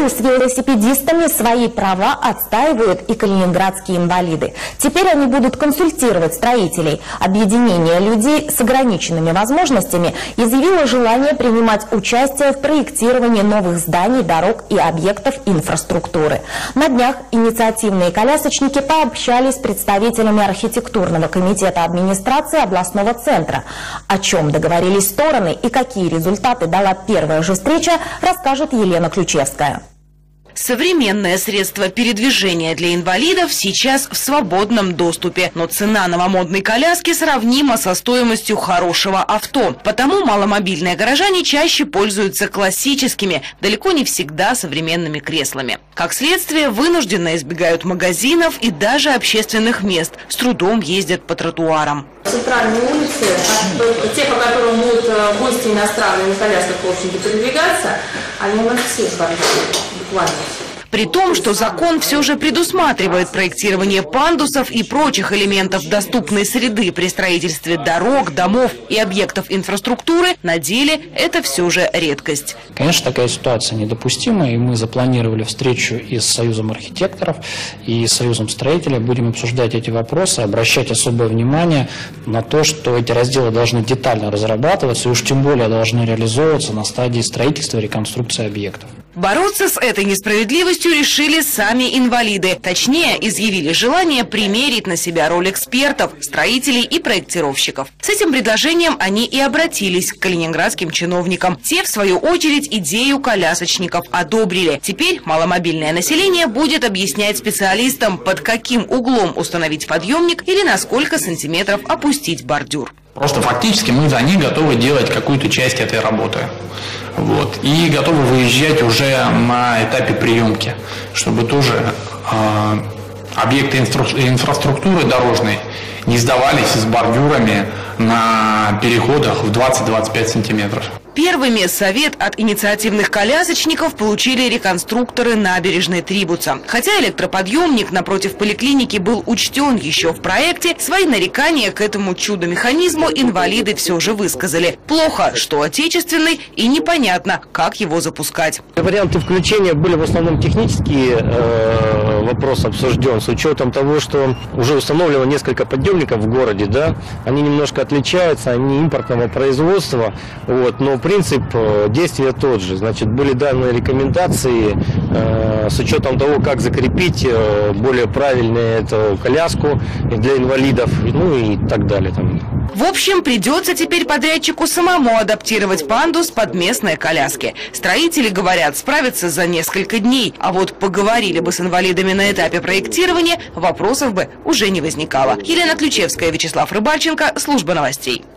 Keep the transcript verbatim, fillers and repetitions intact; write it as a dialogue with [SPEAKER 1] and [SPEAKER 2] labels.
[SPEAKER 1] Наряду с велосипедистами свои права отстаивают и калининградские инвалиды. Теперь они будут консультировать строителей. Объединение людей с ограниченными возможностями изъявило желание принимать участие в проектировании новых зданий, дорог и объектов инфраструктуры. На днях инициативные колясочники пообщались с представителями архитектурного комитета администрации областного центра. О чем договорились стороны и какие результаты дала первая же встреча, расскажет Елена Ключевская.
[SPEAKER 2] Современное средство передвижения для инвалидов сейчас в свободном доступе, но цена новомодной коляски сравнима со стоимостью хорошего авто. Потому маломобильные горожане чаще пользуются классическими, далеко не всегда современными креслами. Как следствие, вынужденно избегают магазинов и даже общественных мест, с трудом ездят по тротуарам.
[SPEAKER 3] Центральные улицы, те, по которым будут гости иностранные на колясках, в общем-то, передвигаться, они у нас все буквально.
[SPEAKER 2] При том, что закон все же предусматривает проектирование пандусов и прочих элементов доступной среды при строительстве дорог, домов и объектов инфраструктуры, на деле это все же редкость.
[SPEAKER 4] Конечно, такая ситуация недопустима, и мы запланировали встречу и с Союзом архитекторов, и с Союзом строителей. Будем обсуждать эти вопросы, обращать особое внимание на то, что эти разделы должны детально разрабатываться, и уж тем более должны реализовываться на стадии строительства и реконструкции объектов.
[SPEAKER 2] Бороться с этой несправедливостью решили сами инвалиды. Точнее, изъявили желание примерить на себя роль экспертов, строителей и проектировщиков. С этим предложением они и обратились к калининградским чиновникам. Те, в свою очередь, идею колясочников одобрили. Теперь маломобильное население будет объяснять специалистам, под каким углом установить подъемник или на сколько сантиметров опустить бордюр.
[SPEAKER 5] Просто фактически мы за них готовы делать какую-то часть этой работы. Вот. И готовы выезжать уже на этапе приемки, чтобы тоже э, объекты инфра инфраструктуры дорожной не сдавались с бордюрами на переходах в двадцать-двадцать пять сантиметров.
[SPEAKER 2] Первыми совет от инициативных колясочников получили реконструкторы набережной Трибуца. Хотя электроподъемник напротив поликлиники был учтен еще в проекте, свои нарекания к этому чудо-механизму инвалиды все же высказали. Плохо, что отечественный, и непонятно, как его запускать.
[SPEAKER 6] Варианты включения были в основном технические, э, вопрос обсужден, с учетом того, что уже установлено несколько подъемников в городе, да, они немножко отличаются, они импортного производства, вот, но принцип действия тот же. Значит, были даны рекомендации э, с учетом того, как закрепить э, более правильно эту коляску для инвалидов, ну и так далее. Там.
[SPEAKER 2] В общем, придется теперь подрядчику самому адаптировать пандус под местные коляски. Строители, говорят, справятся за несколько дней, а вот поговорили бы с инвалидами на этапе проектирования, вопросов бы уже не возникало. Елена Ключевская, Вячеслав Рыбальченко, служба новостей.